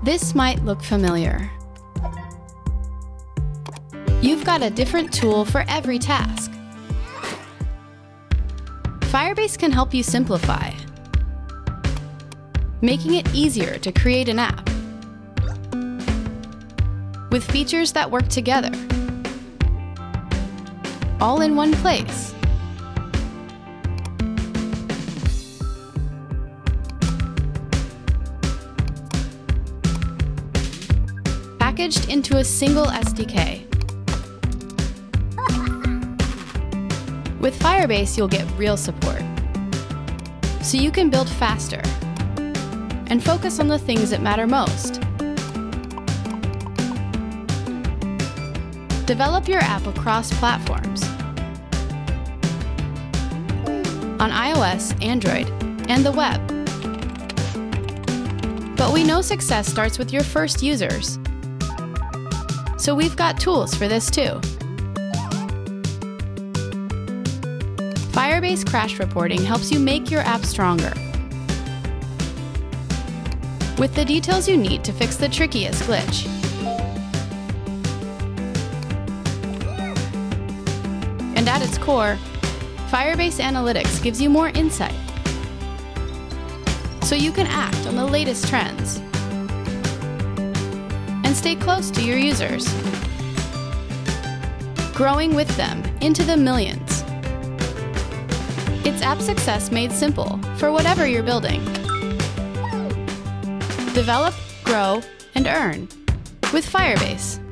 This might look familiar. You've got a different tool for every task. Firebase can help you simplify, making it easier to create an app with features that work together, all in one place. Packaged into a single SDK. With Firebase, you'll get real support, so you can build faster and focus on the things that matter most. Develop your app across platforms, on iOS, Android, and the web. But we know success starts with your first users, so we've got tools for this too. Firebase Crash Reporting helps you make your app stronger, with the details you need to fix the trickiest glitch. And at its core, Firebase Analytics gives you more insight, so you can act on the latest trends and stay close to your users, growing with them into the millions. It's app success made simple for whatever you're building. Develop, grow, and earn with Firebase.